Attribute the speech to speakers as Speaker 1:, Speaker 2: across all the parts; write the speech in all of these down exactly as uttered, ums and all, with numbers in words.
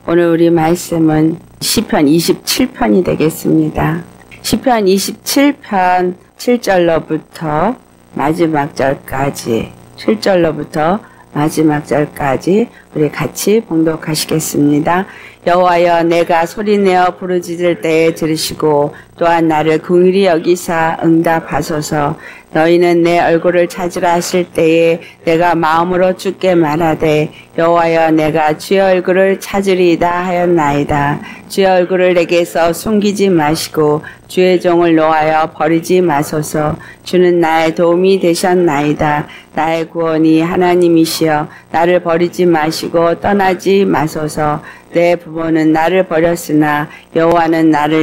Speaker 1: 오늘 우리 말씀은 시편 이십칠 편이 되겠습니다. 시편 이십칠 편 칠 절로부터 마지막 절까지, 칠 절로부터 마지막 절까지 우리 같이 봉독하시겠습니다. 여호와여, 내가 소리내어 부르짖을 때에 들으시고 또한 나를 긍휼히 여기사 응답하소서. 너희는 내 얼굴을 찾으라 하실 때에 내가 마음으로 주께 말하되, 여호와여, 내가 주의 얼굴을 찾으리이다 하였나이다. 주의 얼굴을 내게서 숨기지 마시고 주의 종을 노하여 버리지 마소서. 주는 나의 도움이 되셨나이다. 나의 구원이 하나님이시여, 나를 버리지 마시고 떠나지 마소서. 내 부모는 나를 버렸으나 여호와는 나를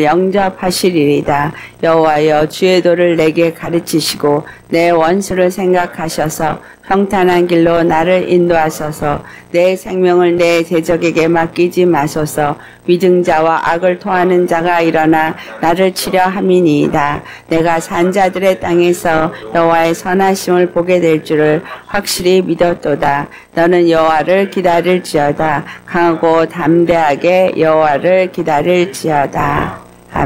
Speaker 1: 영접하시리이다. 여호와여, 주의 도를 내게 가르치시고 내 원수를 생각하셔서 평탄한 길로 나를 인도하소서. 내 생명을 내 대적에게 맡기지 마소서. 위증자와 악을 토하는 자가 일어나 나를 치려 함이니이다. 내가 산자들의 땅에서 여호와의 선하심을 보게 될 줄을 확실히 믿었도다. 너는 여호와를 기다릴지어다. 강하고 담대하게 여호와를 기다릴지어다.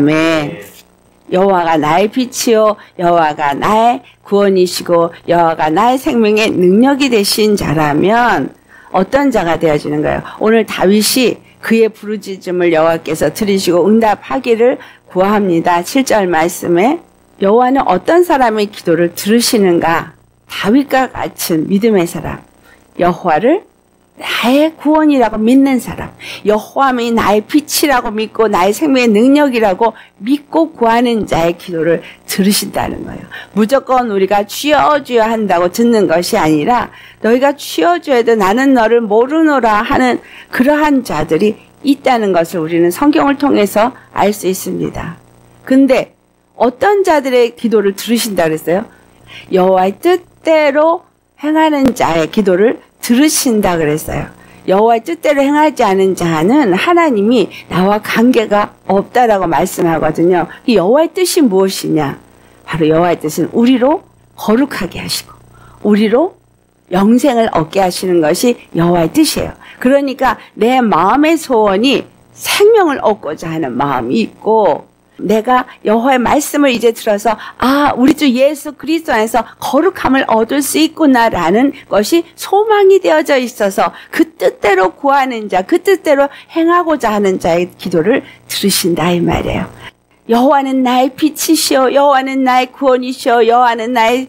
Speaker 1: 아멘. 여호와가 나의 빛이요, 여호와가 나의 구원이시고 여호와가 나의 생명의 능력이 되신 자라면 어떤 자가 되어지는 거예요? 오늘 다윗이 그의 부르짖음을 여호와께서 들으시고 응답하기를 구합니다. 칠 절 말씀에 여호와는 어떤 사람의 기도를 들으시는가? 다윗과 같은 믿음의 사람, 여호와를 나의 구원이라고 믿는 사람, 여호와만이 나의 빛이라고 믿고 나의 생명의 능력이라고 믿고 구하는 자의 기도를 들으신다는 거예요. 무조건 우리가 주여 주여 한다고 듣는 것이 아니라 너희가 주여 주여도 나는 너를 모르노라 하는 그러한 자들이 있다는 것을 우리는 성경을 통해서 알 수 있습니다. 근데 어떤 자들의 기도를 들으신다 그랬어요? 여호와의 뜻대로 행하는 자의 기도를 들으신다 그랬어요. 여호와의 뜻대로 행하지 않은 자는 하나님이 나와 관계가 없다라고 말씀하거든요. 이 여호와의 뜻이 무엇이냐? 바로 여호와의 뜻은 우리로 거룩하게 하시고 우리로 영생을 얻게 하시는 것이 여호와의 뜻이에요. 그러니까 내 마음의 소원이 생명을 얻고자 하는 마음이 있고, 내가 여호와의 말씀을 이제 들어서 아, 우리 주 예수 그리스도 안에서 거룩함을 얻을 수 있구나라는 것이 소망이 되어져 있어서 그 뜻대로 구하는 자, 그 뜻대로 행하고자 하는 자의 기도를 들으신다 이 말이에요. 여호와는 나의 빛이시오, 여호와는 나의 구원이시오, 여호와는 나의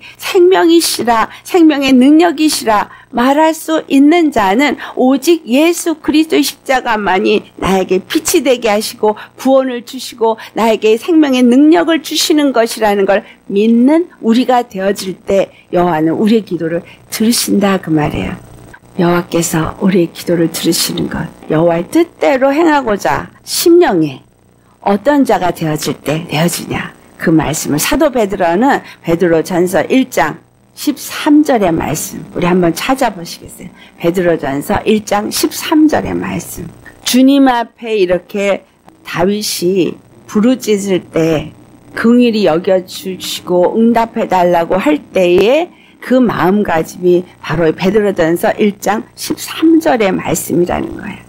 Speaker 1: 생명이시라, 생명의 능력이시라 말할 수 있는 자는 오직 예수 그리스도의 십자가만이 나에게 빛이 되게 하시고 구원을 주시고 나에게 생명의 능력을 주시는 것이라는 걸 믿는 우리가 되어질 때 여호와는 우리의 기도를 들으신다 그 말이에요. 여호와께서 우리의 기도를 들으시는 것, 여호와의 뜻대로 행하고자 심령에 어떤 자가 되어질 때 되어지냐, 그 말씀을 사도 베드로는 베드로전서 일 장 십삼 절의 말씀 우리 한번 찾아보시겠어요? 베드로전서 일 장 십삼 절의 말씀. 주님 앞에 이렇게 다윗이 부르짖을 때 긍휼히 여겨주시고 응답해달라고 할 때에 그 마음가짐이 바로 베드로전서 일 장 십삼 절의 말씀이라는 거예요.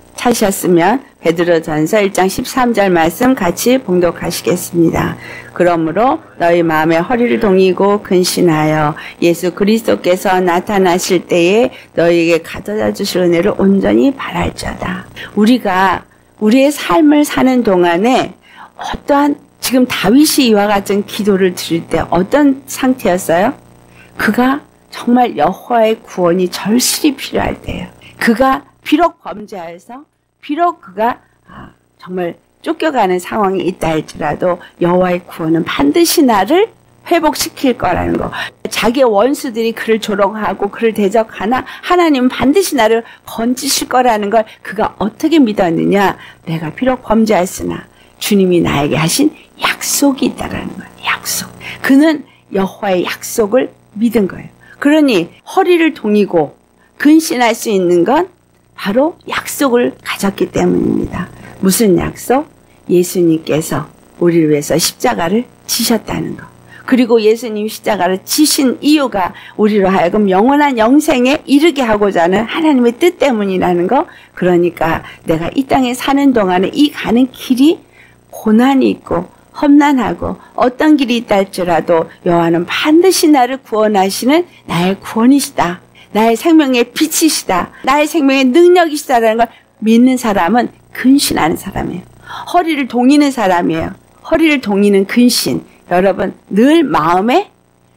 Speaker 1: 찾으셨으면 베드로전서 일 장 십삼 절 말씀 같이 봉독하시겠습니다. 그러므로 너희 마음의 허리를 동이고 근신하여 예수 그리스도께서 나타나실 때에 너희에게 가져다 주실 은혜를 온전히 바랄지어다. 우리가 우리의 삶을 사는 동안에 어떠한, 지금 다윗이 이와 같은 기도를 드릴 때 어떤 상태였어요? 그가 정말 여호와의 구원이 절실히 필요할 때예요. 그가 비록 범죄하여서 비록 그가 아, 정말 쫓겨가는 상황이 있다 할지라도 여호와의 구원은 반드시 나를 회복시킬 거라는 거. 자기의 원수들이 그를 조롱하고 그를 대적하나 하나님은 반드시 나를 건지실 거라는 걸 그가 어떻게 믿었느냐? 내가 비록 범죄했으나 주님이 나에게 하신 약속이 있다라는 거예요. 약속. 그는 여호와의 약속을 믿은 거예요. 그러니 허리를 동이고 근신할 수 있는 건 바로 약속을 가졌기 때문입니다. 무슨 약속? 예수님께서 우리를 위해서 십자가를 지셨다는 것. 그리고 예수님 십자가를 지신 이유가 우리로 하여금 영원한 영생에 이르게 하고자 하는 하나님의 뜻 때문이라는 거. 그러니까 내가 이 땅에 사는 동안에 이 가는 길이 고난이 있고 험난하고 어떤 길이 있다 할지라도 여호와는 반드시 나를 구원하시는 나의 구원이시다. 나의 생명의 빛이시다. 나의 생명의 능력이시다라는 걸 믿는 사람은 근신하는 사람이에요. 허리를 동이는 사람이에요. 허리를 동이는 근신. 여러분 늘 마음에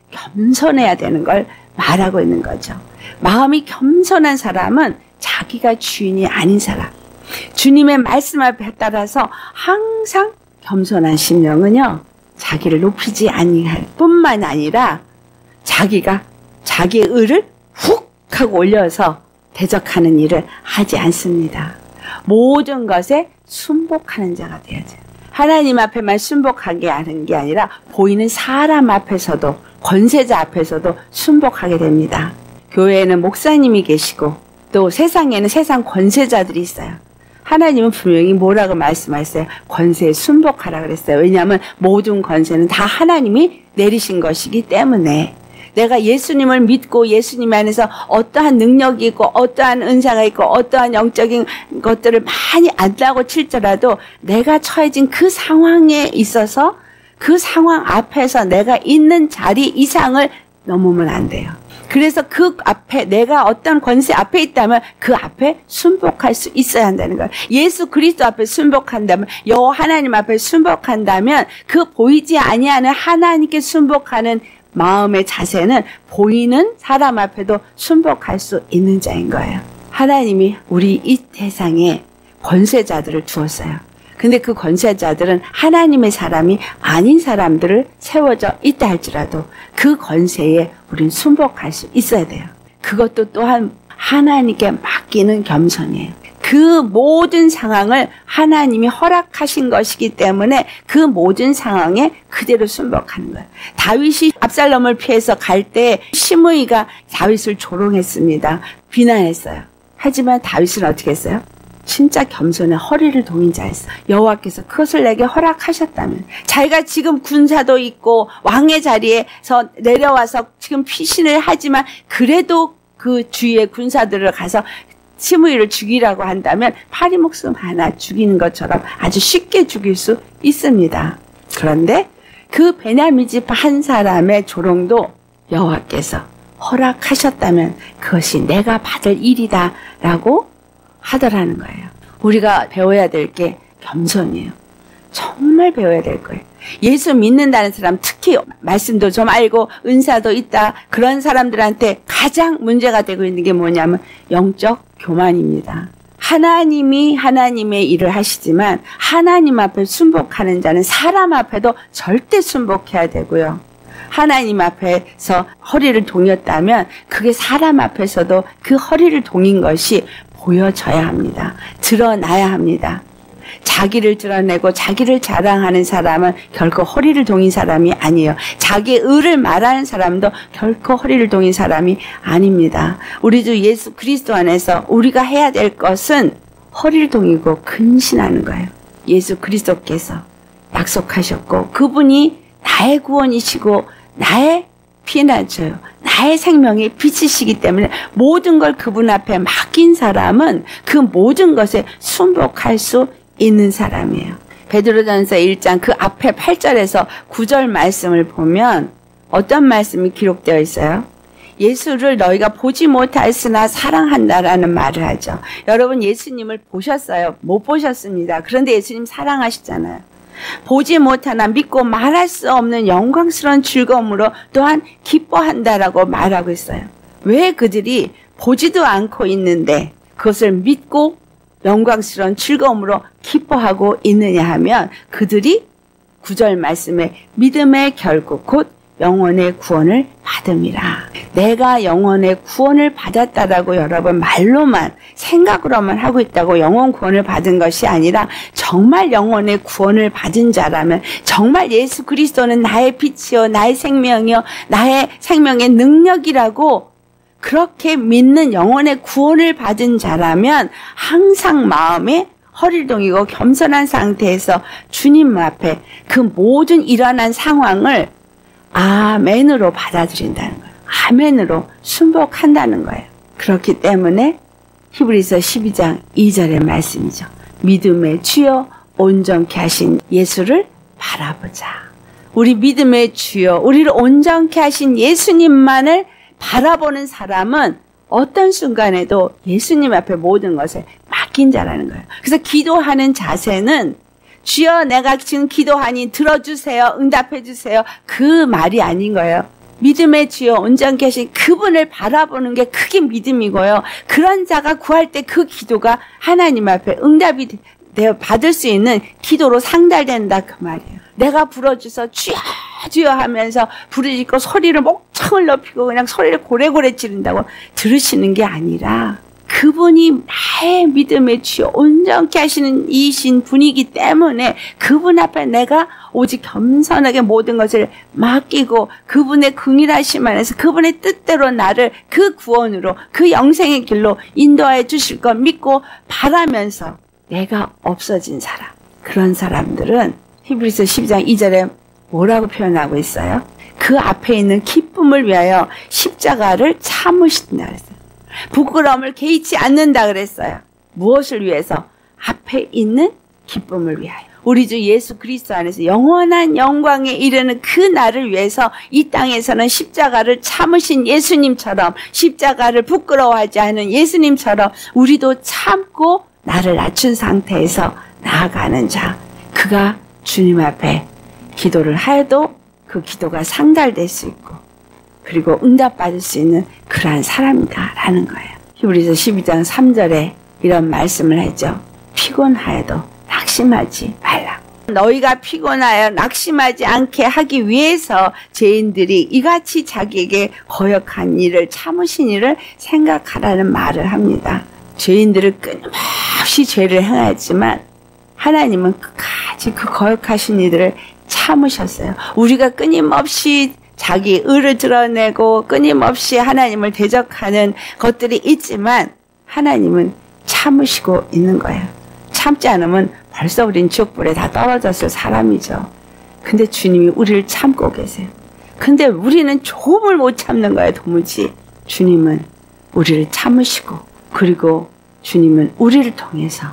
Speaker 1: 겸손해야 되는 걸 말하고 있는 거죠. 마음이 겸손한 사람은 자기가 주인이 아닌 사람. 주님의 말씀 앞에 따라서 항상 겸손한 심령은요. 자기를 높이지 아니할 뿐만 아니라 자기가 자기의 의를 훅 하고 올려서 대적하는 일을 하지 않습니다. 모든 것에 순복하는 자가 되어야죠. 하나님 앞에만 순복하게 하는 게 아니라 보이는 사람 앞에서도 권세자 앞에서도 순복하게 됩니다. 교회에는 목사님이 계시고 또 세상에는 세상 권세자들이 있어요. 하나님은 분명히 뭐라고 말씀하셨어요? 권세에 순복하라 그랬어요. 왜냐하면 모든 권세는 다 하나님이 내리신 것이기 때문에 내가 예수님을 믿고 예수님 안에서 어떠한 능력이 있고 어떠한 은사가 있고 어떠한 영적인 것들을 많이 안다고 칠지라도 내가 처해진 그 상황에 있어서 그 상황 앞에서 내가 있는 자리 이상을 넘으면 안 돼요. 그래서 그 앞에 내가 어떤 권세 앞에 있다면 그 앞에 순복할 수 있어야 한다는 거예요. 예수 그리스도 앞에 순복한다면 여호와 하나님 앞에 순복한다면 그 보이지 아니하는 하나님께 순복하는 마음의 자세는 보이는 사람 앞에도 순복할 수 있는 자인 거예요. 하나님이 우리 이 세상에 권세자들을 두었어요. 근데 그 권세자들은 하나님의 사람이 아닌 사람들을 세워져 있다 할지라도 그 권세에 우린 순복할 수 있어야 돼요. 그것도 또한 하나님께 맡기는 겸손이에요. 그 모든 상황을 하나님이 허락하신 것이기 때문에 그 모든 상황에 그대로 순복하는 거예요. 다윗이 압살롬을 피해서 갈 때 시므이가 다윗을 조롱했습니다. 비난했어요. 하지만 다윗은 어떻게 했어요? 진짜 겸손해 허리를 동인 자였어. 여호와께서 그것을 내게 허락하셨다면 자기가 지금 군사도 있고 왕의 자리에서 내려와서 지금 피신을 하지만 그래도 그 주위의 군사들을 가서 시므이를 죽이라고 한다면 파리 목숨 하나 죽이는 것처럼 아주 쉽게 죽일 수 있습니다. 그런데 그 베냐민 집 한 사람의 조롱도 여호와께서 허락하셨다면 그것이 내가 받을 일이다 라고 하더라는 거예요. 우리가 배워야 될 게 겸손이에요. 정말 배워야 될 거예요. 예수 믿는다는 사람, 특히 말씀도 좀 알고 은사도 있다, 그런 사람들한테 가장 문제가 되고 있는 게 뭐냐면 영적 교만입니다. 하나님이 하나님의 일을 하시지만 하나님 앞에 순복하는 자는 사람 앞에도 절대 순복해야 되고요. 하나님 앞에서 허리를 동였다면 그게 사람 앞에서도 그 허리를 동인 것이 보여져야 합니다. 드러나야 합니다. 자기를 드러내고 자기를 자랑하는 사람은 결코 허리를 동인 사람이 아니에요. 자기의 의를 말하는 사람도 결코 허리를 동인 사람이 아닙니다. 우리 주 예수 그리스도 안에서 우리가 해야 될 것은 허리를 동이고 근신하는 거예요. 예수 그리스도께서 약속하셨고 그분이 나의 구원이시고 나의 피난처요, 나의 생명의 빛이시기 때문에 모든 걸 그분 앞에 맡긴 사람은 그 모든 것에 순복할 수 있는 사람이에요. 베드로전서 일 장 그 앞에 팔 절에서 구 절 말씀을 보면 어떤 말씀이 기록되어 있어요? 예수를 너희가 보지 못하였으나 사랑한다라는 말을 하죠. 여러분 예수님을 보셨어요? 못 보셨습니다. 그런데 예수님 사랑하시잖아요. 보지 못하나 믿고 말할 수 없는 영광스러운 즐거움으로 또한 기뻐한다라고 말하고 있어요. 왜 그들이 보지도 않고 있는데 그것을 믿고 영광스러운 즐거움으로 기뻐하고 있느냐 하면 그들이 구 절 말씀에 믿음의 결국 곧 영혼의 구원을 받음이라. 내가 영혼의 구원을 받았다라고 여러분 말로만 생각으로만 하고 있다고 영혼 구원을 받은 것이 아니라 정말 영혼의 구원을 받은 자라면 정말 예수 그리스도는 나의 빛이요 나의 생명이요 나의 생명의 능력이라고 그렇게 믿는 영혼의 구원을 받은 자라면 항상 마음에 허리를 동이고 겸손한 상태에서 주님 앞에 그 모든 일어난 상황을 아멘으로 받아들인다는 거예요. 아멘으로 순복한다는 거예요. 그렇기 때문에 히브리서 십이 장 이 절의 말씀이죠. 믿음의 주여 온전케 하신 예수를 바라보자. 우리 믿음의 주여, 우리를 온전케 하신 예수님만을 바라보는 사람은 어떤 순간에도 예수님 앞에 모든 것을 맡긴 자라는 거예요. 그래서 기도하는 자세는 주여 내가 지금 기도하니 들어주세요, 응답해 주세요, 그 말이 아닌 거예요. 믿음의 주여 온전케 하신 그분을 바라보는 게 크게 믿음이고요. 그런 자가 구할 때 그 기도가 하나님 앞에 응답이 되어 받을 수 있는 기도로 상달된다 그 말이에요. 내가 불어줘서 주여 주여 하면서 부르짖고 소리를 목청을 높이고 그냥 소리를 고래고래 지른다고 들으시는 게 아니라 그분이 나의 믿음의 주여 온전케 하시는 이신 분이기 때문에 그분 앞에 내가 오직 겸손하게 모든 것을 맡기고 그분의 긍휼하심 안에서 그분의 뜻대로 나를 그 구원으로 그 영생의 길로 인도하여 주실 것 믿고 바라면서 내가 없어진 사람, 그런 사람들은 히브리서 십이 장 이 절에 뭐라고 표현하고 있어요? 그 앞에 있는 기쁨을 위하여 십자가를 참으신다 그랬어요. 부끄러움을 개의치 않는다 그랬어요. 무엇을 위해서? 앞에 있는 기쁨을 위하여. 우리 주 예수 그리스도 안에서 영원한 영광에 이르는 그 날을 위해서 이 땅에서는 십자가를 참으신 예수님처럼, 십자가를 부끄러워하지 않은 예수님처럼 우리도 참고 나를 낮춘 상태에서 나아가는 자, 그가 주님 앞에 기도를 하여도 그 기도가 상달될 수 있고 그리고 응답받을 수 있는 그러한 사람이다라는 거예요. 히브리서 십이 장 삼 절에 이런 말씀을 하죠. 피곤하여도 낙심하지 말라. 너희가 피곤하여 낙심하지 않게 하기 위해서 죄인들이 이같이 자기에게 거역한 일을 참으신 일을 생각하라는 말을 합니다. 죄인들은 끊임없이 죄를 행하였지만 하나님은 끝까지 그 거역하신 이들을 참으셨어요. 우리가 끊임없이 자기 의를 드러내고 끊임없이 하나님을 대적하는 것들이 있지만 하나님은 참으시고 있는 거예요. 참지 않으면 벌써 우린 지옥불에 다 떨어졌을 사람이죠. 근데 주님이 우리를 참고 계세요. 근데 우리는 조금을 못 참는 거예요, 도무지. 주님은 우리를 참으시고 그리고 주님은 우리를 통해서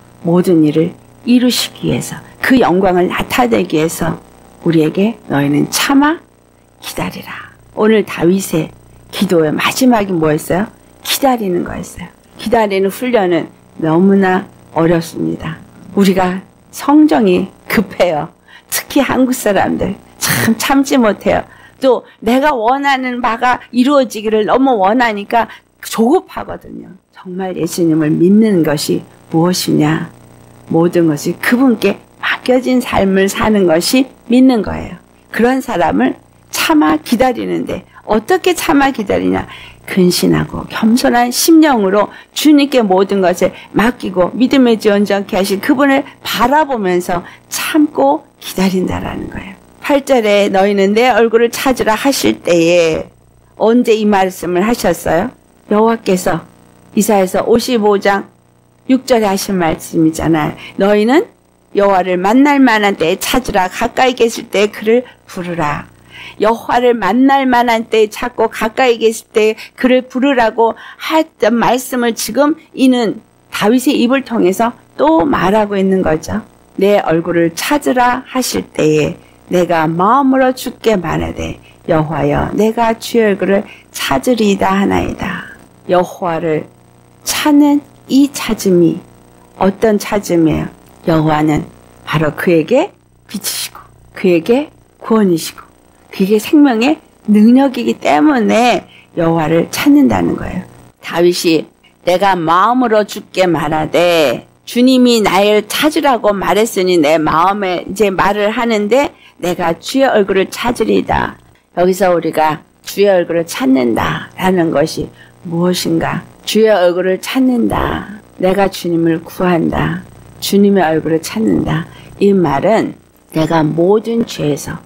Speaker 1: 모든 일을 이루시기 위해서 그 영광을 나타내기 위해서 우리에게 너희는 참아 기다리라. 오늘 다윗의 기도의 마지막이 뭐였어요? 기다리는 거였어요. 기다리는 훈련은 너무나 어렵습니다. 우리가 성정이 급해요. 특히 한국 사람들 참 참지 못해요. 또 내가 원하는 바가 이루어지기를 너무 원하니까 조급하거든요. 정말 예수님을 믿는 것이 무엇이냐? 모든 것이 그분께 맡겨진 삶을 사는 것이 믿는 거예요. 그런 사람을 참아 기다리는데 어떻게 참아 기다리냐? 근신하고 겸손한 심령으로 주님께 모든 것을 맡기고 믿음의 주 온전케 하신 그분을 바라보면서 참고 기다린다라는 거예요. 팔 절에 너희는 내 얼굴을 찾으라 하실 때에 언제 이 말씀을 하셨어요? 여호와께서 이사야서 오십오 장 육 절에 하신 말씀이잖아요. 너희는 여호와를 만날 만한 때에 찾으라. 가까이 계실 때에 그를 부르라. 여호와를 만날 만한 때에 찾고 가까이 계실 때에 그를 부르라고 했던 말씀을 지금 이는 다윗의 입을 통해서 또 말하고 있는 거죠. 내 얼굴을 찾으라 하실 때에 내가 마음으로 주께 말하되 여호와여 내가 주의 얼굴을 찾으리이다 하나이다. 여호와를 찾는 이 찾음이 어떤 찾음이에요? 여호와는 바로 그에게 빛이시고 그에게 구원이시고 그게 생명의 능력이기 때문에 여호와를 찾는다는 거예요. 다윗이 내가 마음으로 주께 말하되 주님이 나를 찾으라고 말했으니 내 마음에 이제 말을 하는데 내가 주의 얼굴을 찾으리다. 여기서 우리가 주의 얼굴을 찾는다라는 것이 무엇인가? 주의 얼굴을 찾는다. 내가 주님을 구한다. 주님의 얼굴을 찾는다. 이 말은 내가 모든 죄에서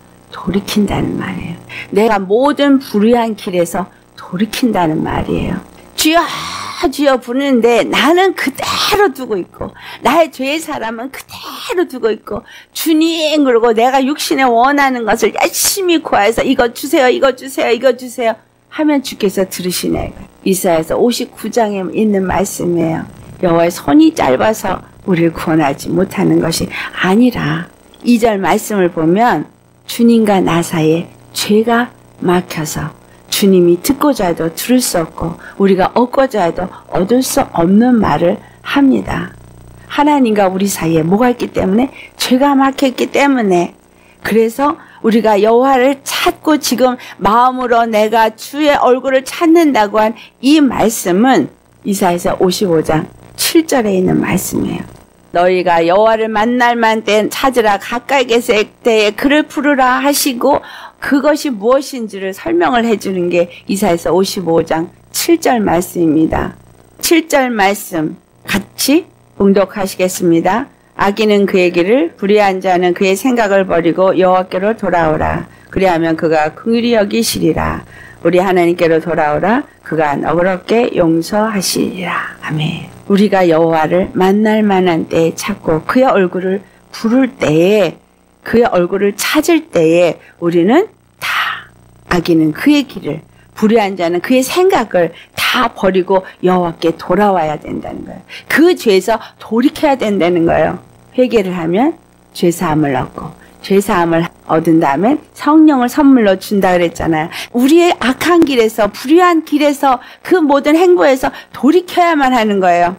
Speaker 1: 돌이킨다는 말이에요. 내가 모든 불의한 길에서 돌이킨다는 말이에요. 주여 주여 부르는데 나는 그대로 두고 있고 나의 죄의 사람은 그대로 두고 있고 주님 그러고 내가 육신에 원하는 것을 열심히 구해서 이거 주세요 이거 주세요 이거 주세요 하면 주께서 들으시네. 이사야서 오십구 장에 있는 말씀이에요. 여호와의 손이 짧아서 우리를 구원하지 못하는 것이 아니라 이 절 말씀을 보면 주님과 나 사이에 죄가 막혀서 주님이 듣고자 해도 들을 수 없고 우리가 얻고자 해도 얻을 수 없는 말을 합니다. 하나님과 우리 사이에 뭐가 있기 때문에? 죄가 막혔기 때문에. 그래서 우리가 여호와를 찾고 지금 마음으로 내가 주의 얼굴을 찾는다고 한 이 말씀은 이사야서 오십오 장 칠 절에 있는 말씀이에요. 너희가 여호와를 만날 만 때 찾으라 가까이 계실 때에 그를 부르라 하시고 그것이 무엇인지를 설명을 해주는 게 이사야서 오십오 장 칠 절 말씀입니다. 칠 절 말씀 같이 봉독하시겠습니다. 악인은 그의 길을 불의한 자는 그의 생각을 버리고 여호와께로 돌아오라. 그리하면 그가 긍휼히 여기시리라. 우리 하나님께로 돌아오라. 그가 너그럽게 용서하시리라. 아멘. 우리가 여호와를 만날 만한 때에 찾고 그의 얼굴을 부를 때에 그의 얼굴을 찾을 때에 우리는 다 악인은 그의 길을 불의한 자는 그의 생각을 다 버리고 여호와께 돌아와야 된다는 거예요. 그 죄에서 돌이켜야 된다는 거예요. 회개를 하면 죄사함을 얻고 죄사함을 얻은 다음에 성령을 선물로 준다 그랬잖아요. 우리의 악한 길에서 불의한 길에서 그 모든 행보에서 돌이켜야만 하는 거예요.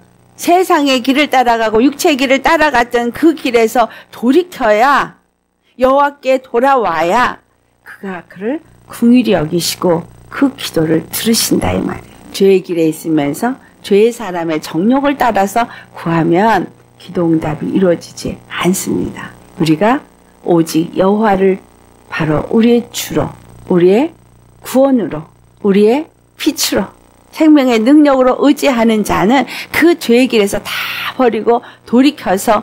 Speaker 1: 세상의 길을 따라가고 육체의 길을 따라갔던 그 길에서 돌이켜야 여호와께 돌아와야 그가 그를 긍휼히 여기시고 그 기도를 들으신다 이 말이에요. 죄의 길에 있으면서 죄의 사람의 정욕을 따라서 구하면 기도 응답이 이루어지지 않습니다. 우리가 오직 여호와를 바로 우리의 주로, 우리의 구원으로, 우리의 빛으로, 생명의 능력으로 의지하는 자는 그 죄의 길에서 다 버리고 돌이켜서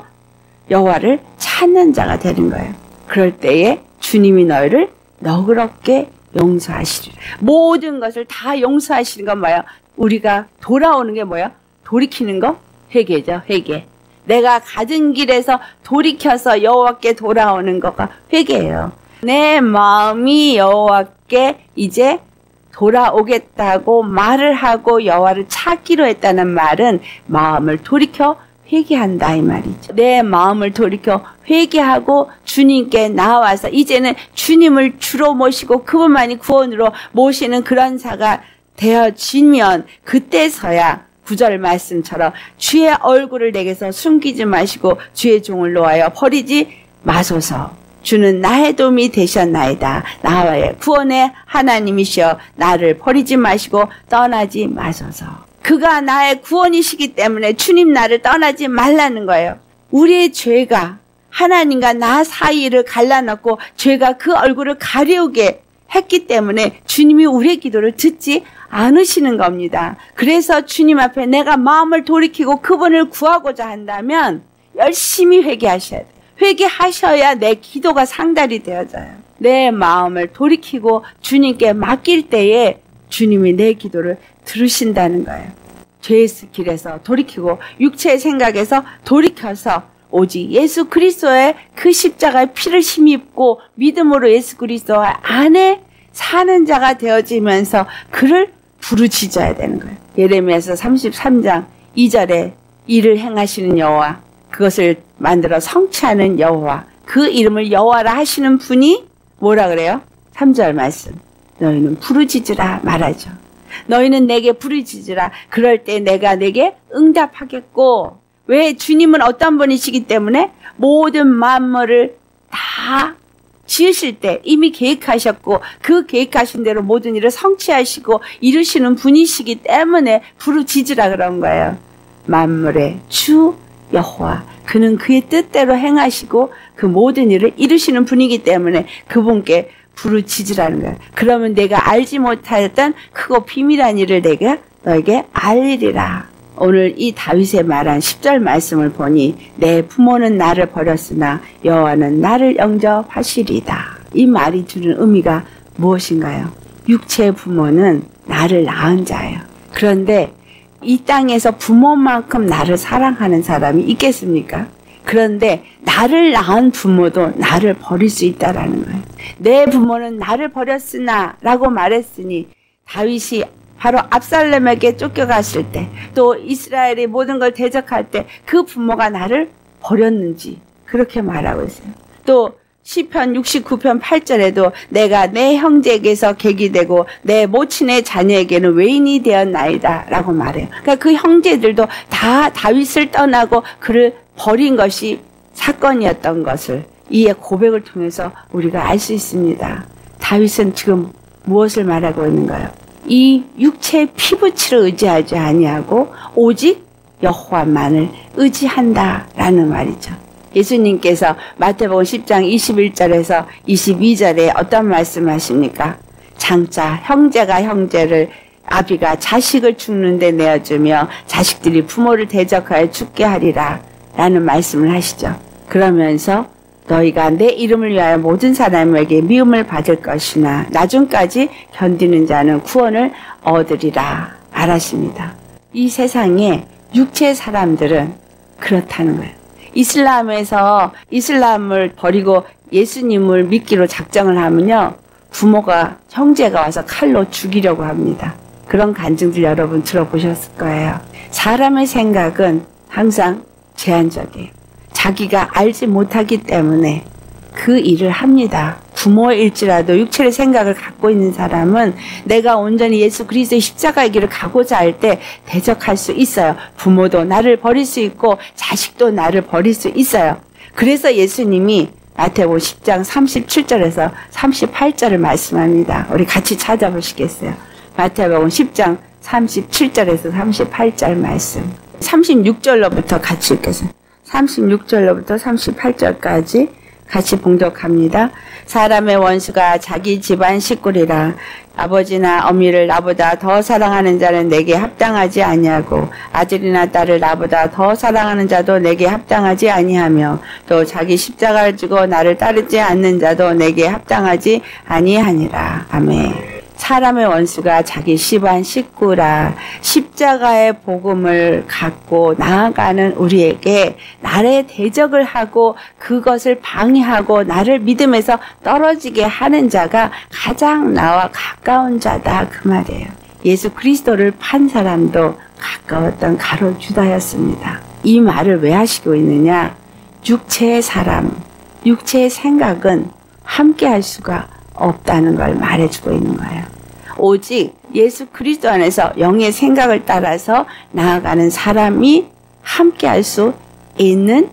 Speaker 1: 여호와를 찾는 자가 되는 거예요. 그럴 때에 주님이 너희를 너그럽게 용서하시리라. 모든 것을 다 용서하시는 건 뭐예요? 우리가 돌아오는 게 뭐예요? 돌이키는 거? 회개죠, 회개. 내가 가진 길에서 돌이켜서 여호와께 돌아오는 거가 회개예요. 내 마음이 여호와께 이제 돌아오겠다고 말을 하고 여호와를 찾기로 했다는 말은 마음을 돌이켜 회개한다 이 말이죠. 내 마음을 돌이켜 회개하고 주님께 나와서 이제는 주님을 주로 모시고 그분만이 구원으로 모시는 그런 자가 되어지면 그때서야 구절 말씀처럼 주의 얼굴을 내게서 숨기지 마시고 주의 종을 놓아여 버리지 마소서. 주는 나의 도움이 되셨나이다. 나와의 구원의 하나님이시여 나를 버리지 마시고 떠나지 마소서. 그가 나의 구원이시기 때문에 주님 나를 떠나지 말라는 거예요. 우리의 죄가 하나님과 나 사이를 갈라놓고 죄가 그 얼굴을 가려우게 했기 때문에 주님이 우리의 기도를 듣지 않으시는 겁니다. 그래서 주님 앞에 내가 마음을 돌이키고 그분을 구하고자 한다면 열심히 회개하셔야 돼요. 회개하셔야 내 기도가 상달이 되어져요. 내 마음을 돌이키고 주님께 맡길 때에 주님이 내 기도를 들으신다는 거예요. 죄의 길에서 돌이키고 육체의 생각에서 돌이켜서 오직 예수 그리스도의 그 십자가의 피를 힘입고 믿음으로 예수 그리스도 안에 사는 자가 되어지면서 그를 부르짖어야 되는 거예요. 예레미야서 삼십삼 장 이 절에 일을 행하시는 여호와, 그것을 만들어 성취하는 여호와, 그 이름을 여호와라 하시는 분이 뭐라 그래요? 삼 절 말씀. 너희는 부르짖으라 말하죠. 너희는 내게 부르짖으라. 그럴 때 내가 내게 응답하겠고. 왜? 주님은 어떤 분이시기 때문에 모든 만물을 다 지으실 때 이미 계획하셨고 그 계획하신 대로 모든 일을 성취하시고 이루시는 분이시기 때문에 부르짖으라 그런 거예요. 만물의 주 여호와, 그는 그의 뜻대로 행하시고 그 모든 일을 이루시는 분이기 때문에 그분께 부르짖으라는 거예요. 그러면 내가 알지 못하였던 크고 비밀한 일을 내가 너에게 알리리라. 오늘 이 다윗의 말한 십 절 말씀을 보니 내 부모는 나를 버렸으나 여호와는 나를 영접하시리다. 이 말이 주는 의미가 무엇인가요? 육체의 부모는 나를 낳은 자예요. 그런데 이 땅에서 부모만큼 나를 사랑하는 사람이 있겠습니까? 그런데 나를 낳은 부모도 나를 버릴 수 있다라는 거예요. 내 부모는 나를 버렸으나 라고 말했으니 다윗이 바로 압살롬에게 쫓겨갔을 때, 또 이스라엘이 모든 걸 대적할 때 그 부모가 나를 버렸는지 그렇게 말하고 있어요. 또 시편 육십구 편 팔 절에도 내가 내 형제에게서 객이 되고 내 모친의 자녀에게는 외인이 되었나이다 라고 말해요. 그러니까 그 형제들도 다 다윗을 떠나고 그를 버린 것이 사건이었던 것을 이의 고백을 통해서 우리가 알 수 있습니다. 다윗은 지금 무엇을 말하고 있는가요? 이 육체의 피부치를 의지하지 아니하고 오직 여호와만을 의지한다라는 말이죠. 예수님께서 마태복음 십 장 이십일 절에서 이십이 절에 어떤 말씀하십니까? 장차 형제가 형제를, 아비가 자식을 죽는데 내어주며 자식들이 부모를 대적하여 죽게 하리라 라는 말씀을 하시죠. 그러면서 너희가 내 이름을 위하여 모든 사람에게 미움을 받을 것이나 나중까지 견디는 자는 구원을 얻으리라 말하십니다. 이 세상에 육체의 사람들은 그렇다는 거예요. 이슬람에서 이슬람을 버리고 예수님을 믿기로 작정을 하면요, 부모가, 형제가 와서 칼로 죽이려고 합니다. 그런 간증들 여러분 들어보셨을 거예요. 사람의 생각은 항상 제한적이에요. 자기가 알지 못하기 때문에 그 일을 합니다. 부모일지라도 육체의 생각을 갖고 있는 사람은 내가 온전히 예수 그리스도의 십자가의 길을 가고자 할 때 대적할 수 있어요. 부모도 나를 버릴 수 있고 자식도 나를 버릴 수 있어요. 그래서 예수님이 마태복음 십 장 삼십칠 절에서 삼십팔 절을 말씀합니다. 우리 같이 찾아보시겠어요? 마태복음 십 장 삼십칠 절에서 삼십팔 절 말씀. 삼십육 절로부터 같이 읽겠어요. 삼십육 절로부터 삼십팔 절까지 같이 봉독합니다. 사람의 원수가 자기 집안 식구리라. 아버지나 어미를 나보다 더 사랑하는 자는 내게 합당하지 아니하고 아들이나 딸을 나보다 더 사랑하는 자도 내게 합당하지 아니하며 또 자기 십자가를 지고 나를 따르지 않는 자도 내게 합당하지 아니하니라. 아멘. 사람의 원수가 자기 집안 식구라. 십자가의 복음을 갖고 나아가는 우리에게 나의 대적을 하고 그것을 방해하고 나를 믿음에서 떨어지게 하는 자가 가장 나와 가까운 자다, 그 말이에요. 예수 그리스도를 판 사람도 가까웠던 가롯 유다였습니다. 이 말을 왜 하시고 있느냐? 육체의 사람, 육체의 생각은 함께 할 수가 없다는 걸 말해주고 있는 거예요. 오직 예수 그리스도 안에서 영의 생각을 따라서 나아가는 사람이 함께 할 수 있는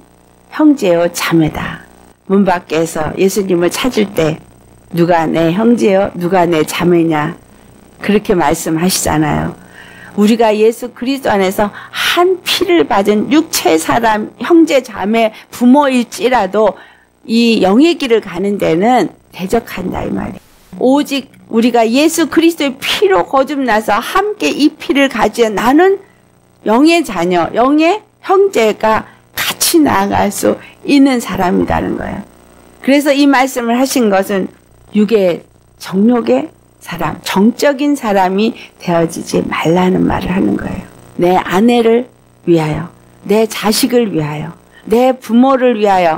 Speaker 1: 형제요 자매다. 문 밖에서 예수님을 찾을 때 누가 내 형제요, 누가 내 자매냐, 그렇게 말씀하시잖아요. 우리가 예수 그리스도 안에서 한 피를 받은 육체의 사람, 형제 자매, 부모일지라도 이 영의 길을 가는 데는 대적한다, 이 말이에요. 오직 우리가 예수 그리스도의 피로 거듭나서 함께 이 피를 가진 나는 영의 자녀, 영의 형제가 같이 나아갈 수 있는 사람이라는 거예요. 그래서 이 말씀을 하신 것은 육의 정욕의 사람, 정적인 사람이 되어지지 말라는 말을 하는 거예요. 내 아내를 위하여, 내 자식을 위하여, 내 부모를 위하여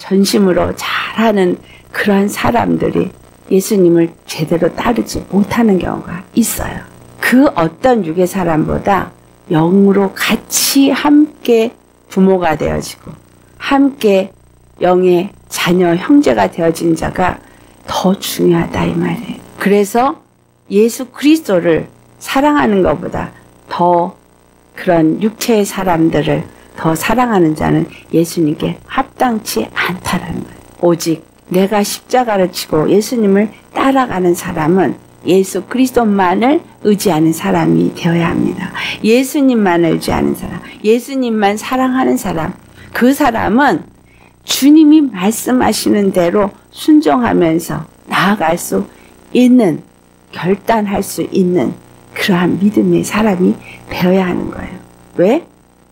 Speaker 1: 전심으로 잘하는 그러한 사람들이 예수님을 제대로 따르지 못하는 경우가 있어요. 그 어떤 육의 사람보다 영으로 같이 함께 부모가 되어지고 함께 영의 자녀, 형제가 되어진 자가 더 중요하다, 이 말이에요. 그래서 예수 그리스도를 사랑하는 것보다 더 그런 육체의 사람들을 더 사랑하는 자는 예수님께 합당치 않다라는 거예요. 오직 내가 십자가를 지고 예수님을 따라가는 사람은 예수 그리스도만을 의지하는 사람이 되어야 합니다. 예수님만을 의지하는 사람, 예수님만 사랑하는 사람, 그 사람은 주님이 말씀하시는 대로 순종하면서 나아갈 수 있는, 결단할 수 있는 그러한 믿음의 사람이 되어야 하는 거예요. 왜?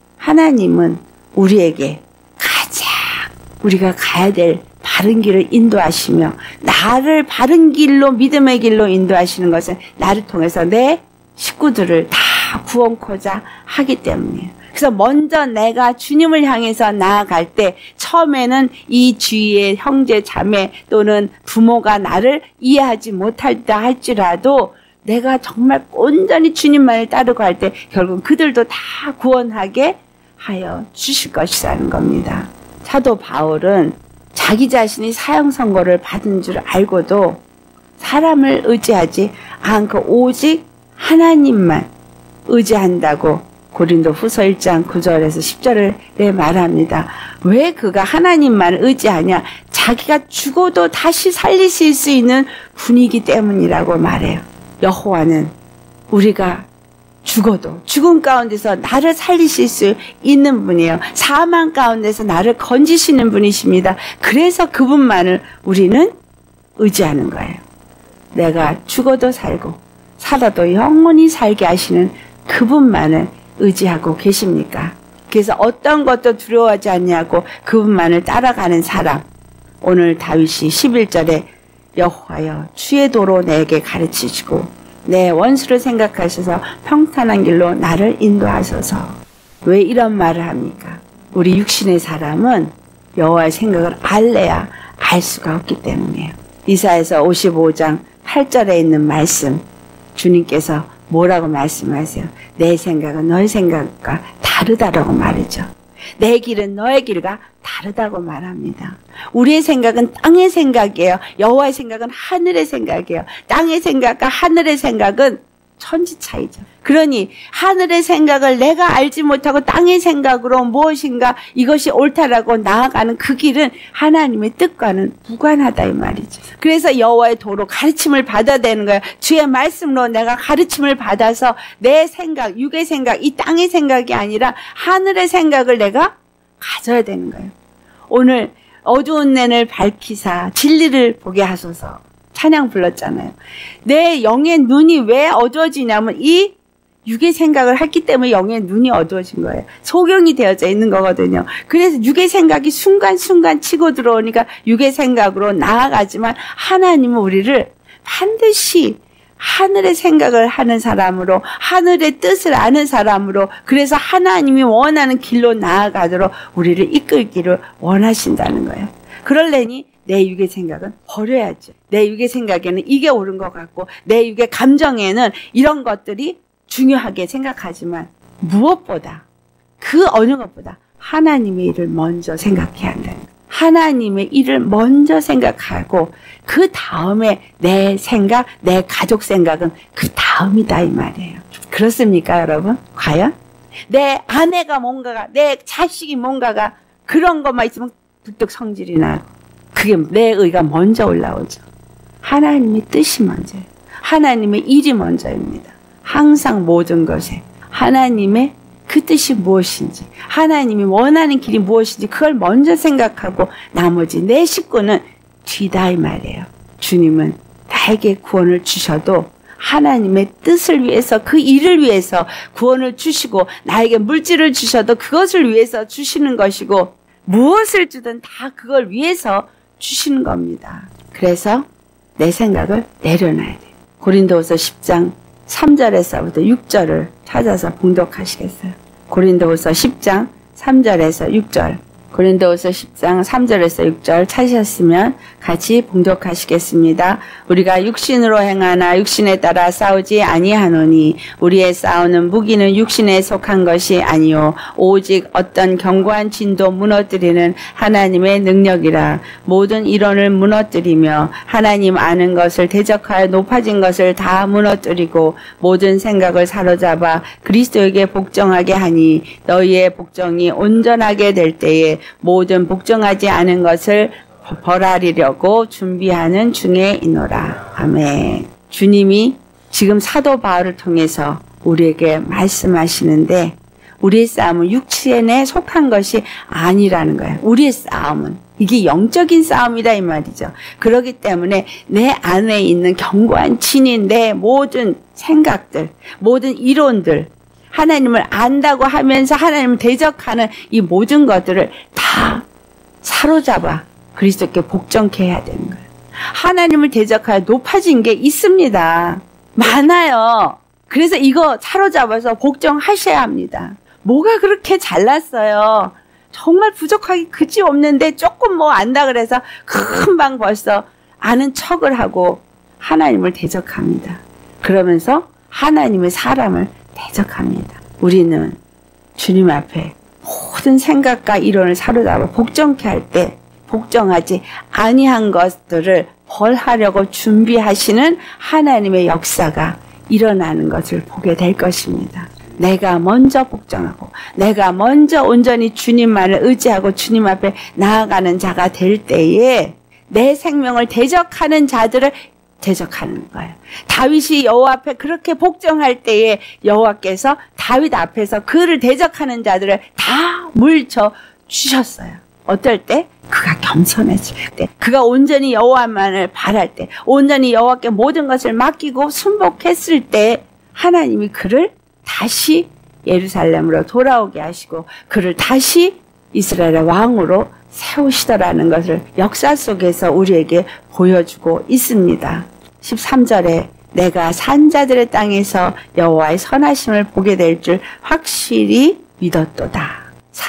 Speaker 1: 하나님은 우리에게 가장 우리가 가야 될 바른 길을 인도하시며 나를 바른 길로, 믿음의 길로 인도하시는 것은 나를 통해서 내 식구들을 다 다 구원코자 하기 때문이에요. 그래서 먼저 내가 주님을 향해서 나아갈 때 처음에는 이 주위의 형제 자매 또는 부모가 나를 이해하지 못할다 할지라도 내가 정말 온전히 주님만을 따르고 할 때 결국 그들도 다 구원하게 하여 주실 것이라는 겁니다. 사도 바울은 자기 자신이 사형 선고를 받은 줄 알고도 사람을 의지하지 않고 오직 하나님만 의지한다고 고린도 후서 일 장 구 절에서 십 절에 말합니다. 왜 그가 하나님만 의지하냐? 자기가 죽어도 다시 살리실 수 있는 분이기 때문이라고 말해요. 여호와는 우리가 죽어도 죽음 가운데서 나를 살리실 수 있는 분이에요. 사망 가운데서 나를 건지시는 분이십니다. 그래서 그분만을 우리는 의지하는 거예요. 내가 죽어도 살고 살아도 영원히 살게 하시는 그분만을 의지하고 계십니까? 그래서 어떤 것도 두려워하지 않냐고 그분만을 따라가는 사람. 오늘 다윗이 십일 절에 여호와여 주의 도로 내게 가르치시고 내 원수를 생각하셔서 평탄한 길로 나를 인도하소서. 왜 이런 말을 합니까? 우리 육신의 사람은 여호와의 생각을 알래야 알 수가 없기 때문이에요. 이사야서 오십오 장 팔 절에 있는 말씀, 주님께서 뭐라고 말씀하세요? 내 생각은 너의 생각과 다르다라고 말이죠. 내 길은 너의 길과 다르다고 말합니다. 우리의 생각은 땅의 생각이에요. 여호와의 생각은 하늘의 생각이에요. 땅의 생각과 하늘의 생각은 천지 차이죠. 그러니 하늘의 생각을 내가 알지 못하고 땅의 생각으로 무엇인가 이것이 옳다라고 나아가는 그 길은 하나님의 뜻과는 무관하다 이 말이죠. 그래서 여호와의 도로 가르침을 받아야 되는 거예요. 주의 말씀으로 내가 가르침을 받아서 내 생각, 육의 생각, 이 땅의 생각이 아니라 하늘의 생각을 내가 가져야 되는 거예요. 오늘 어두운 내를 밝히사 진리를 보게 하소서. 찬양 불렀잖아요. 내 영의 눈이 왜 어두워지냐면 이 육의 생각을 했기 때문에 영의 눈이 어두워진 거예요. 소경이 되어져 있는 거거든요. 그래서 육의 생각이 순간순간 치고 들어오니까 육의 생각으로 나아가지만 하나님은 우리를 반드시 하늘의 생각을 하는 사람으로, 하늘의 뜻을 아는 사람으로, 그래서 하나님이 원하는 길로 나아가도록 우리를 이끌기를 원하신다는 거예요. 그러려니 내 육의 생각은 버려야죠. 내 육의 생각에는 이게 옳은 것 같고 내 육의 감정에는 이런 것들이 중요하게 생각하지만 무엇보다 그 어느 것보다 하나님의 일을 먼저 생각해야 한다는 거예요. 하나님의 일을 먼저 생각하고 그 다음에 내 생각, 내 가족 생각은 그 다음이다 이 말이에요. 그렇습니까 여러분? 과연? 내 아내가 뭔가가, 내 자식이 뭔가가 그런 것만 있으면 불뚝 성질이 나고 그게 내 의가 먼저 올라오죠. 하나님의 뜻이 먼저예요. 하나님의 일이 먼저입니다. 항상 모든 것에 하나님의 그 뜻이 무엇인지, 하나님이 원하는 길이 무엇인지 그걸 먼저 생각하고 나머지 내 식구는 뒤다 이 말이에요. 주님은 나에게 구원을 주셔도 하나님의 뜻을 위해서, 그 일을 위해서 구원을 주시고 나에게 물질을 주셔도 그것을 위해서 주시는 것이고 무엇을 주든 다 그걸 위해서 주시는 겁니다. 그래서 내 생각을 내려놔야 돼요. 고린도후서 십 장 삼 절에서부터 육 절을 찾아서 봉독하시겠어요? 고린도후서 십 장 삼 절에서 육 절. 고린도후서 십 장 삼 절에서 육 절 찾으셨으면 같이 봉독하시겠습니다. 우리가 육신으로 행하나 육신에 따라 싸우지 아니하노니 우리의 싸우는 무기는 육신에 속한 것이 아니요 오직 어떤 견고한 진도 무너뜨리는 하나님의 능력이라. 모든 이론을 무너뜨리며 하나님 아는 것을 대적하여 높아진 것을 다 무너뜨리고 모든 생각을 사로잡아 그리스도에게 복종하게 하니 너희의 복종이 온전하게 될 때에 모든 복종하지 않은 것을 벌하리려고 준비하는 중에 있노라. 아멘. 주님이 지금 사도 바울을 통해서 우리에게 말씀하시는데 우리의 싸움은 육신에 속한 것이 아니라는 거예요. 우리의 싸움은 이게 영적인 싸움이다 이 말이죠. 그렇기 때문에 내 안에 있는 견고한 진인 내 모든 생각들, 모든 이론들, 하나님을 안다고 하면서 하나님을 대적하는 이 모든 것들을 다 사로잡아 그리스도께 복종케 해야 되는 거예요. 하나님을 대적하여 높아진 게 있습니다. 많아요. 그래서 이거 사로잡아서 복종하셔야 합니다. 뭐가 그렇게 잘났어요? 정말 부족하기 그지 없는데 조금 뭐 안다 그래서 금방 벌써 아는 척을 하고 하나님을 대적합니다. 그러면서 하나님의 사람을 대적합니다. 우리는 주님 앞에 모든 생각과 이론을 사로잡아 복종케 할 때 복종하지 아니한 것들을 벌하려고 준비하시는 하나님의 역사가 일어나는 것을 보게 될 것입니다. 내가 먼저 복종하고 내가 먼저 온전히 주님만을 의지하고 주님 앞에 나아가는 자가 될 때에 내 생명을 대적하는 자들을 대적하는 거예요. 다윗이 여호와 앞에 그렇게 복종할 때에 여호와께서 다윗 앞에서 그를 대적하는 자들을 다 물쳐 주셨어요. 어떨 때? 그가 겸손해질 때, 그가 온전히 여호와만을 바랄 때, 온전히 여호와께 모든 것을 맡기고 순복했을 때 하나님이 그를 다시 예루살렘으로 돌아오게 하시고 그를 다시 이스라엘의 왕으로 세우시더라는 것을 역사 속에서 우리에게 보여주고 있습니다. 십삼 절에 내가 산자들의 땅에서 여호와의 선하심을 보게 될 줄 확실히 믿었도다.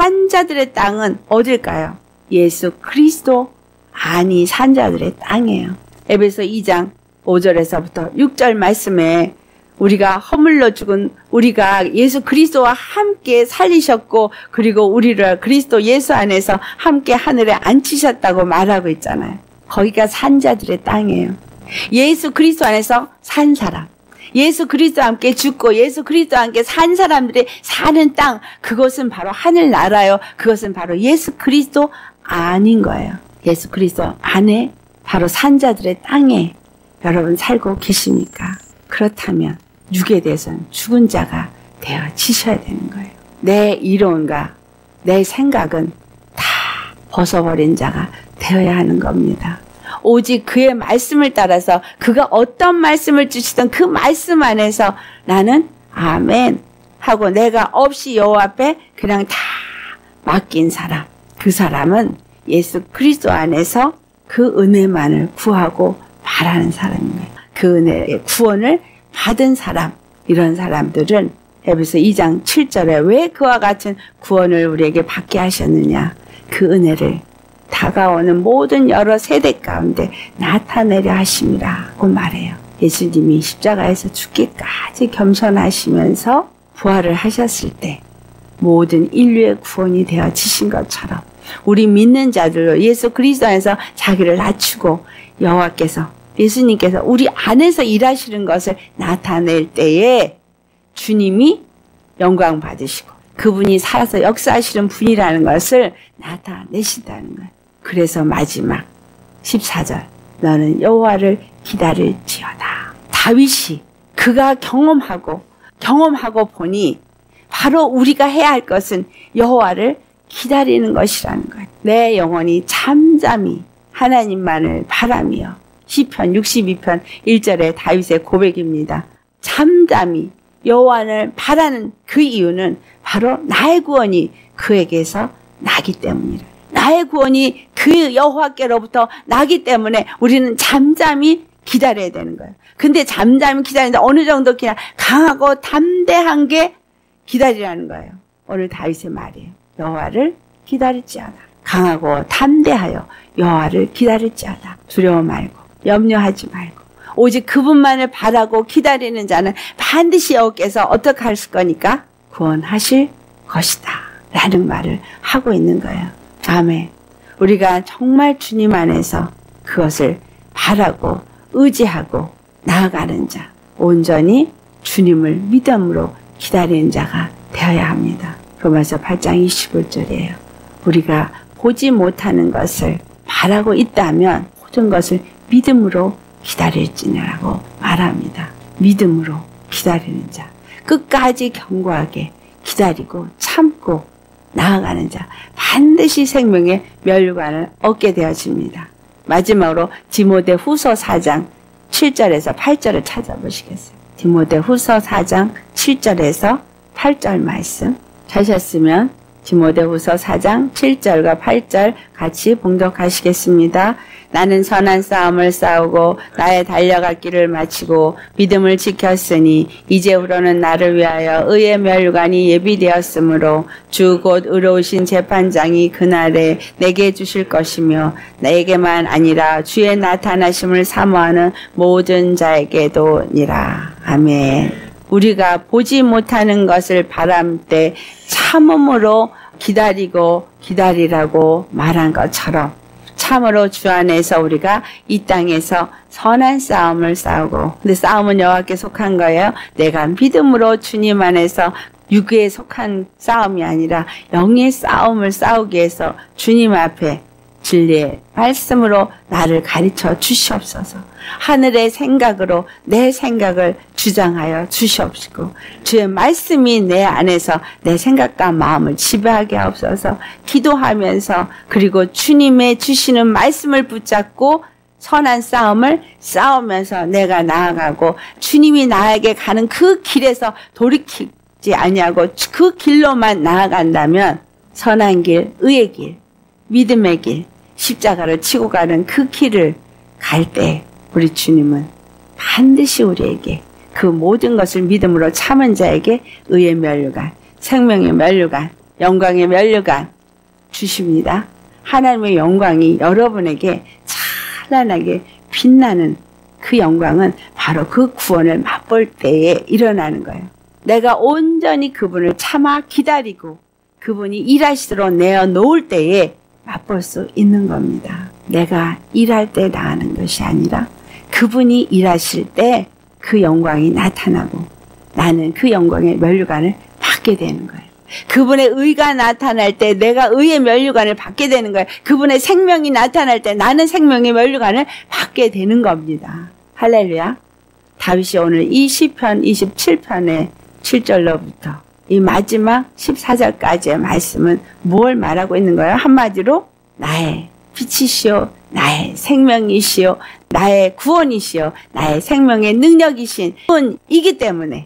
Speaker 1: 산자들의 땅은 어딜까요? 예수 그리스도 안이 산자들의 땅이에요. 에베소 이 장 오 절에서부터 육 절 말씀에 우리가 허물러 죽은 우리가 예수 그리스도와 함께 살리셨고 그리고 우리를 그리스도 예수 안에서 함께 하늘에 앉히셨다고 말하고 있잖아요. 거기가 산자들의 땅이에요. 예수 그리스도 안에서 산 사람, 예수 그리스도와 함께 죽고 예수 그리스도와 함께 산 사람들이 사는 땅, 그것은 바로 하늘나라요. 그것은 바로 예수 그리스도 안인 거예요. 예수 그리스도 안에 바로 산자들의 땅에 여러분 살고 계십니까? 그렇다면 육에 대해서는 죽은 자가 되어지셔야 되는 거예요. 내 이론과 내 생각은 다 벗어버린 자가 되어야 하는 겁니다. 오직 그의 말씀을 따라서 그가 어떤 말씀을 주시던 그 말씀 안에서 나는 아멘 하고 내가 없이 여호와 앞에 그냥 다 맡긴 사람, 그 사람은 예수 그리스도 안에서 그 은혜만을 구하고 바라는 사람인 거예요. 그 은혜의 구원을 받은 사람, 이런 사람들은 에베소 이 장 칠 절에 왜 그와 같은 구원을 우리에게 받게 하셨느냐, 그 은혜를 다가오는 모든 여러 세대 가운데 나타내려 하심이라고 말해요. 예수님이 십자가에서 죽기까지 겸손하시면서 부활을 하셨을 때 모든 인류의 구원이 되어지신 것처럼 우리 믿는 자들로 예수 그리스도 안에서 자기를 낮추고 여호와께서, 예수님께서 우리 안에서 일하시는 것을 나타낼 때에 주님이 영광 받으시고 그분이 살아서 역사하시는 분이라는 것을 나타내신다는 거예요. 그래서 마지막 십사 절 너는 여호와를 기다릴지어다. 다윗이 그가 경험하고 경험하고 보니 바로 우리가 해야 할 것은 여호와를 기다리는 것이라는 거예요. 내 영혼이 잠잠히 하나님만을 바라며, 시편 육십이 편 일 절의 다윗의 고백입니다. 잠잠히 여호와를 바라는 그 이유는 바로 나의 구원이 그에게서 나기 때문이라. 나의 구원이 그 여호와께로부터 나기 때문에 우리는 잠잠히 기다려야 되는 거예요. 근데 잠잠히 기다리는데 어느 정도 기다려? 강하고 담대한 게 기다리라는 거예요. 오늘 다윗의 말이에요. 여호와를 기다릴지어다. 강하고 담대하여 여호와를 기다릴지어다. 두려워 말고 염려하지 말고 오직 그분만을 바라고 기다리는 자는 반드시 여호와께서 어떻게 하실 거니까 구원하실 것이다 라는 말을 하고 있는 거예요. 아멘. 우리가 정말 주님 안에서 그것을 바라고 의지하고 나아가는 자, 온전히 주님을 믿음으로 기다리는 자가 되어야 합니다. 로마서 팔 장 이십오 절이에요. 우리가 보지 못하는 것을 바라고 있다면 모든 것을 믿음으로 기다릴지라고 말합니다. 믿음으로 기다리는 자, 끝까지 견고하게 기다리고 참고 나아가는 자, 반드시 생명의 멸관을 얻게 되어집니다. 마지막으로 디모데 후서 사 장 칠 절에서 팔 절을 찾아보시겠어요? 디모데 후서 사 장 칠 절에서 팔 절 말씀 찾으셨으면 디모데후서 사 장 칠 절과 팔 절 같이 봉독하시겠습니다. 나는 선한 싸움을 싸우고 나의 달려갈 길을 마치고 믿음을 지켰으니 이제부로는 나를 위하여 의의 멸관이 예비되었으므로 주 곧 의로우신 재판장이 그날에 내게 주실 것이며 나에게만 아니라 주의 나타나심을 사모하는 모든 자에게도니라. 아멘. 우리가 보지 못하는 것을 바람 때 참음으로 기다리고 기다리라고 말한 것처럼 참으로 주 안에서 우리가 이 땅에서 선한 싸움을 싸우고, 근데 싸움은 여호와께 속한 거예요. 내가 믿음으로 주님 안에서 육에 속한 싸움이 아니라 영의 싸움을 싸우기 위해서 주님 앞에 진리의 말씀으로 나를 가르쳐 주시옵소서. 하늘의 생각으로 내 생각을 주장하여 주시옵시고 주의 말씀이 내 안에서 내 생각과 마음을 지배하게 하옵소서. 기도하면서 그리고 주님의 주시는 말씀을 붙잡고 선한 싸움을 싸우면서 내가 나아가고 주님이 나에게 가는 그 길에서 돌이키지 아니하고 그 길로만 나아간다면 선한 길, 의의 길, 믿음의 길, 십자가를 치고 가는 그 길을 갈 때 우리 주님은 반드시 우리에게 그 모든 것을 믿음으로 참은 자에게 의의 면류관, 생명의 면류관, 영광의 면류관 주십니다. 하나님의 영광이 여러분에게 찬란하게 빛나는 그 영광은 바로 그 구원을 맛볼 때에 일어나는 거예요. 내가 온전히 그분을 참아 기다리고 그분이 일하시도록 내어 놓을 때에 맛볼 수 있는 겁니다. 내가 일할 때 나가는 것이 아니라 그분이 일하실 때 그 영광이 나타나고 나는 그 영광의 면류관을 받게 되는 거예요. 그분의 의가 나타날 때 내가 의의 면류관을 받게 되는 거예요. 그분의 생명이 나타날 때 나는 생명의 면류관을 받게 되는 겁니다. 할렐루야. 다윗이 오늘 이 시편 이십칠 편의 칠 절로부터 이 마지막 십사 절까지의 말씀은 뭘 말하고 있는 거예요? 한마디로 나의 빛이시오, 나의 생명이시오, 나의 구원이시오, 나의 생명의 능력이신 분이기 때문에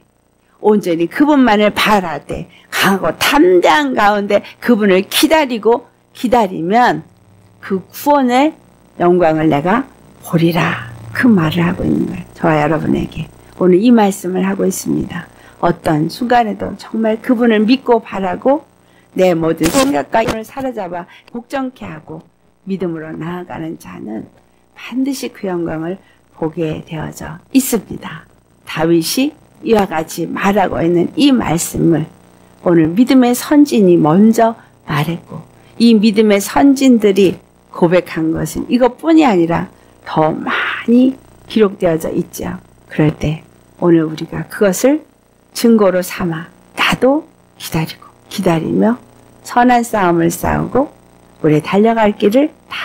Speaker 1: 온전히 그분만을 바랄 때 강하고 담대한 가운데 그분을 기다리고 기다리면 그 구원의 영광을 내가 보리라. 그 말을 하고 있는 거예요. 저와 여러분에게 오늘 이 말씀을 하고 있습니다. 어떤 순간에도 정말 그분을 믿고 바라고 내 모든 생각과 힘을 사로잡아 복종케 하고 믿음으로 나아가는 자는 반드시 그 영광을 보게 되어져 있습니다. 다윗이 이와 같이 말하고 있는 이 말씀을 오늘 믿음의 선진이 먼저 말했고 이 믿음의 선진들이 고백한 것은 이것뿐이 아니라 더 많이 기록되어져 있죠. 그럴 때 오늘 우리가 그것을 증거로 삼아 나도 기다리고 기다리며 선한 싸움을 싸우고 우리 달려갈 길을 다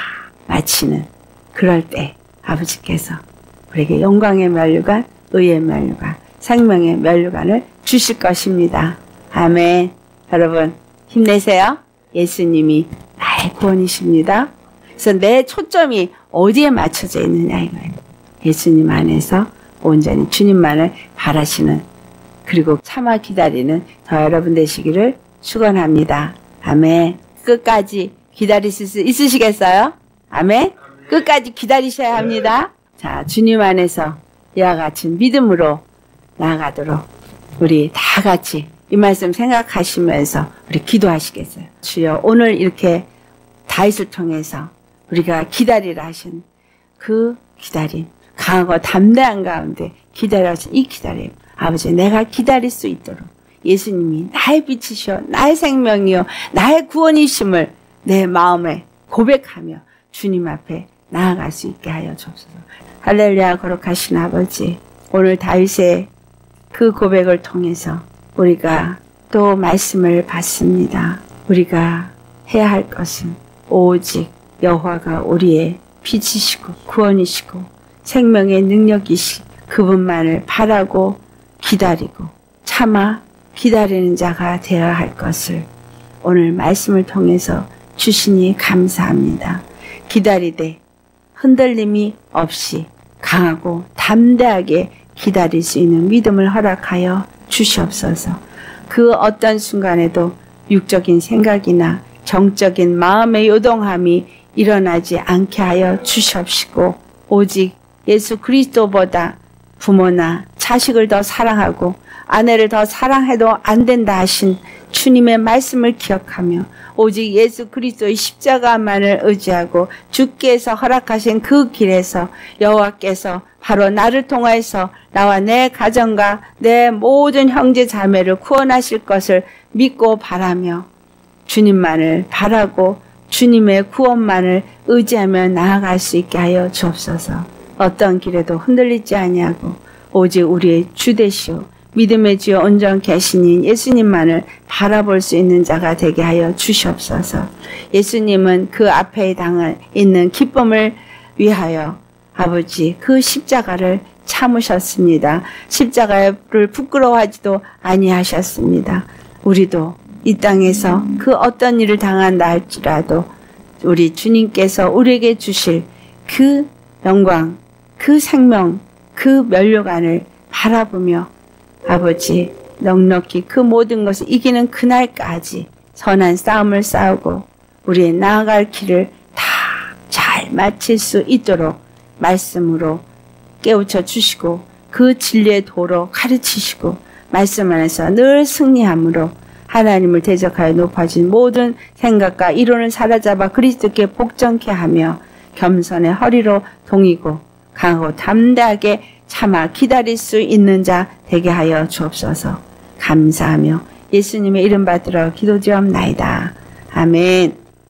Speaker 1: 마치는 그럴 때 아버지께서 우리에게 영광의 면류관, 의의 면류관, 생명의 면류관을 주실 것입니다. 아멘. 여러분 힘내세요. 예수님이 나의 구원이십니다. 그래서 내 초점이 어디에 맞춰져 있느냐 이거예요. 예수님 안에서 온전히 주님만을 바라시는 그리고 참아 기다리는 저 여러분 되시기를 축원합니다. 아멘. 끝까지 기다리실 수 있으시겠어요? 아멘. 끝까지 기다리셔야 합니다. 자, 주님 안에서 이와 같이 믿음으로 나아가도록 우리 다 같이 이 말씀 생각하시면서 우리 기도하시겠어요? 주여, 오늘 이렇게 다윗을 통해서 우리가 기다리라 하신 그 기다림, 강하고 담대한 가운데 기다려 하신 이 기다림, 아버지 내가 기다릴 수 있도록 예수님이 나의 빛이시오, 나의 생명이요, 나의 구원이심을 내 마음에 고백하며 주님 앞에 나아갈 수 있게 하여 주옵소서. 할렐루야. 거룩하신 아버지, 오늘 다윗의 그 고백을 통해서 우리가 또 말씀을 받습니다. 우리가 해야 할 것은 오직 여호와가 우리의 빛이시고 구원이시고 생명의 능력이시 그분만을 바라고 기다리고 참아 기다리는 자가 되어야 할 것을 오늘 말씀을 통해서 주시니 감사합니다. 기다리되 흔들림이 없이 강하고 담대하게 기다릴 수 있는 믿음을 허락하여 주시옵소서. 그 어떤 순간에도 육적인 생각이나 정적인 마음의 요동함이 일어나지 않게 하여 주시옵시고 오직 예수 그리스도보다 부모나 자식을 더 사랑하고 아내를 더 사랑해도 안 된다 하신 주님의 말씀을 기억하며 오직 예수 그리스도의 십자가만을 의지하고 주께서 허락하신 그 길에서 여호와께서 바로 나를 통하여서 나와 내 가정과 내 모든 형제 자매를 구원하실 것을 믿고 바라며 주님만을 바라고 주님의 구원만을 의지하며 나아갈 수 있게 하여 주옵소서. 어떤 길에도 흔들리지 아니하고 오직 우리의 주 되시오 믿음의 주여 온전케 하시니 예수님만을 바라볼 수 있는 자가 되게 하여 주시옵소서. 예수님은 그 앞에 당을 있는 기쁨을 위하여 아버지 그 십자가를 참으셨습니다. 십자가를 부끄러워하지도 아니하셨습니다. 우리도 이 땅에서 그 어떤 일을 당한다 할지라도 우리 주님께서 우리에게 주실 그 영광, 그 생명, 그 면류관을 바라보며 아버지 넉넉히 그 모든 것을 이기는 그날까지 선한 싸움을 싸우고 우리의 나아갈 길을 다 잘 마칠 수 있도록 말씀으로 깨우쳐 주시고 그 진리의 도로 가르치시고 말씀 안에서 늘 승리함으로 하나님을 대적하여 높아진 모든 생각과 이론을 사로잡아 그리스도께 복종케 하며 겸손의 허리로 동이고 강하고 담대하게 참아 기다릴 수 있는 자 되게 하여 주옵소서. 감사하며 예수님의 이름 받들어 기도드리옵나이다. 아멘.